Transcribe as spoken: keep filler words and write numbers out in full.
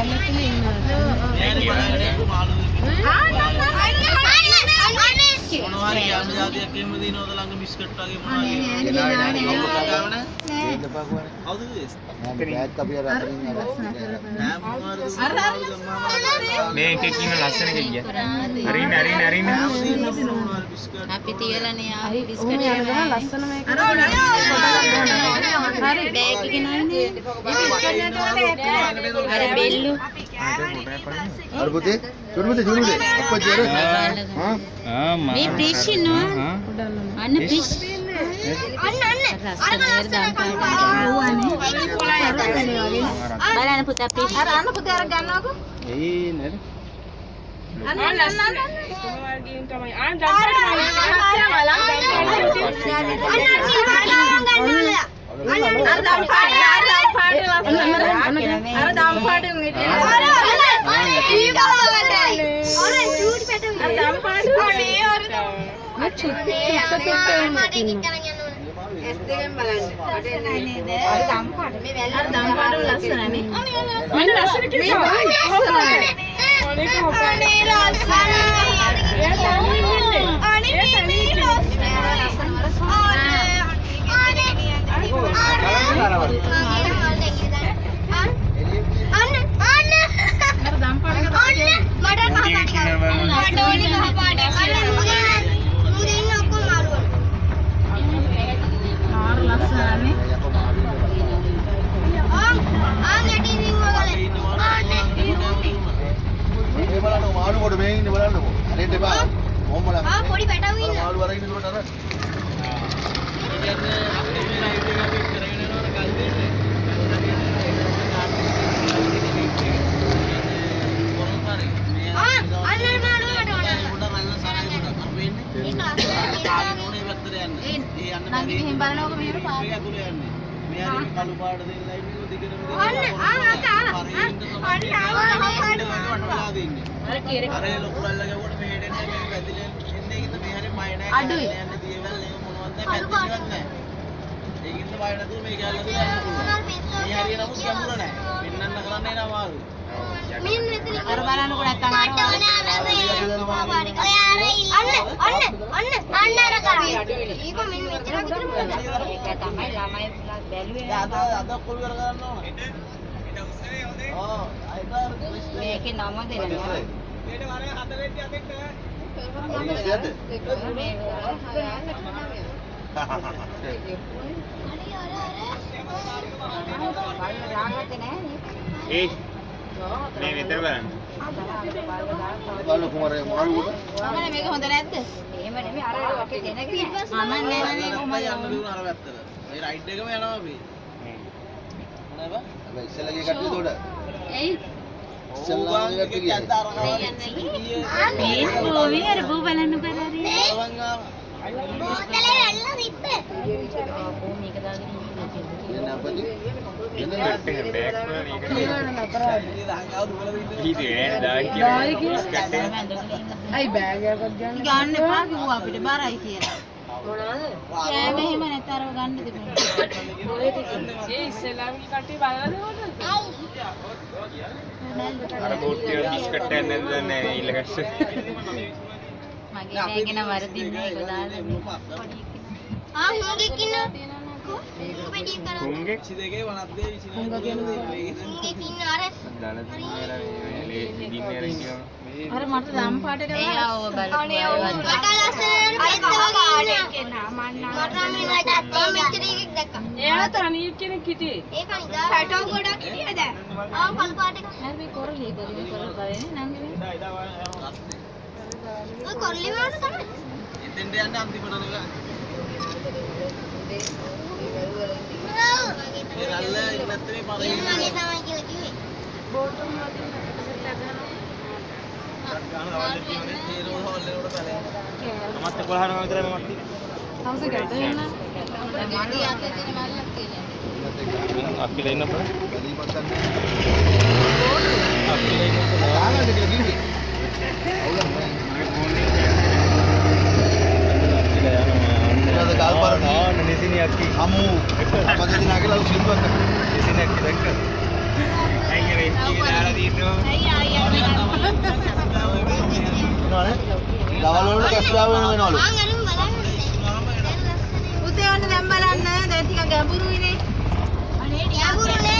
මොනවාරි යාම જાතියක් එහෙම දිනවද ළඟ බිස්කට් වගේ මොනවාරි මේක කින ලස්සන ගියා. හරින හරින හරින. අපි තියලානේ ආවේ බිස්කට් එක ලස්සන මේක. හරි බෑග් එක නෑනේ. බිස්කට් එක අර බෙල්ලු. අර පුතේ චුරුමුතේ චුරුමුතේ අප්පච්චි අර හා මේ ෆිෂ් ඉන්නවා. අන්න ෆිෂ්. අන්න අන්න. රසනේ දාන්න පාඩම්. බලන්න පුතා ෆිෂ්. අර අන්න පුතා අර ගන්නවකෝ. ඒ නේද අන්න අන්න අන්න. කොහොමද ගින් තමයි ආන් දැන් අර දාම් පාඩේ අර දාම් පාඩේ ලස්සන අර දාම් පාඩේ නෙටි අර ඊ බලන්න අර චූටි පැට අර දාම් පාඩේ අනේ අර මේ චූටි චූටි එස් දෙකෙන් බලන්න අඩේ නෑ නේද අර දාම් පාඩේ මේ වැල්ල අර දාම් පාඩේ ලස්සනනේ මම ලස්සන කිව්වා අනේ කොහොමද අනේ ලස්සන එයා තමයි ඉන්නේ අනේ මේ ලස්සන මාළු කොට මේ ඉන්නේ බලන්නකෝ. අනේ දෙපා. මොම්මල. ආ පොඩි පැටවු ඉන්න. මාළු වරගෙන ඉන්නකොට අර. නංගි මෙහෙම බලනකො මෙහෙම පාට. මේ හරි කළු පාට දෙන්නයි මේ දිගටම අන්න ආ අක්කා අන්න ආවා අර කීරේ අර ලොකු බල්ල ගැවුවට මෙහෙට එන්නේ මේ වැදිලා එන්නේ ඉතින් මේ හරි මය නැහැ අඩුයි. යන්නේ දියවල් ඒක මොනවද පැද්දිවත් නැහැ ඒකින්ද බය නැතුව මේ ගැල්ල දුර යන්න පුළුවන් මේ හරිය නමුත් ගැඹුර නැහැ පින්නන්න කරන්නේ නෑ අමාරු මින් මෙතන අර බලනකො නැත්තම් අර අන්න අන්න අන්න අන්න අර කරා ඊක මින් මෙච්චර විතර මොකද ඒක තමයි ළමයි බැලුවේ අද අද කොල් කර ගන්න ඕන ඊට උස්සේ හොඳේ ආ අයිබාර මේකේ නම දෙනවා ඊට වරේ හතරෙන්ටි අතෙක් ඒ මේ විතර බලන්න. බලන්න කුමාරේ මාළු කොට. මම මේක හොඳ නැද්ද? එහෙම නෙමෙයි අර වගේ දෙනක නෑ. මම නෑ නෑ කොහමද යන්න දුන්න අර පැත්තට මේ රයිඩ් එකම යනවා අපි මොනවද හැබැයි ඉස්සෙල්ලාගේ කට්ටිය උඩ. එයි ඉස්සෙල්ලාගේ කට්ටිය ගියේ. මේ කොහොමද අර බෝ බලන්න බලරි. බෝතලේ වැල්ල තිබ්බ ආපෝ මේක දාගෙන ඉන්නේ. එන්න අපදි. එන්න බෑග් එක බෑග් වල මේක ඊට නෑ දායි කියලා. අයි බෑග් එකක් ගන්න. ගන්න එපා කිව්වා අපිට බරයි කියලා. මොනවද? කෑම එහෙම නැතරව ගන්න තිබුණා. ඒ ඉස්සෙල්ලාගේ කට්ටිය බලලා දෙවද අර බෝට්ටිය බිස්කට් එකක් නැද්ද නෑ ඊළඟට. මගේ බෑග් එක වරදින්නේ ඒක දාලා ආ හුඟෙක් ඉන්න පෙඩිය කරා හුඟෙක් දෙකේ වනත් දෙය විසිනවා කියන දේ හුඟෙක් ඉන්න අර දාලා තියෙනවා මේ දින්නේ අර ඉන්නවා. අර මට දම් පාට එක එයා ඕව බලන්න. මට ලස්සන පෙත්ත වගේ කෙනා මන්නා මට මේ මට මෙච්චර එකක් දැක්කා එයා තනිය කෙනෙක් හිටියේ ඒක නිදා පැටව ගොඩක් හිටියද ආ කළු පාට එක හරි මේ කොරලේ බරේ කොරල් බරේ නංගි ඔය කොල්ලේ වුණාද තමයි එතෙන්ට යන්න අන්තිමට නේද ඒ රල්ල ඉන්නත් මේ පරේ මගේ තමයි කියලා කිව්වේ බෝටම් වදින්න ගන්න අවල් කියන්නේ තේරෝ හොල් වල බලන්න මමත් එකොළහම විතරයි මමත් තියෙන්නේ. හවුස් එකට එන්න මඩි අතේ තියෙන මල්ලක් කියලා අපිට ඉන්න අපර බැලීමක් ගන්න. අපිට ඉන්න අපර ආනන්ද කියලා කිව්වේ. අවුලක් නෑ. මගේ ෆෝන් එකේ ඉතිලා යනවා. අද ගල්පරණ ආ නිසිනි අක්කි. හමු අපගේ දිනා කියලා සිල්වක් කරා. නිසිනි අක්කි දැක්කද? අයියේ මේ ඉතින් දාලා තියෙන ඉන්නවා. අයියා අයියා එනවනේ. දවල් වල කැස්ලා වෙනවලු. උදේ ඔන්න දැන් බලන්න දැන් ටික ගැඹුරුයිනේ. අනේ ගැඹුරුනේ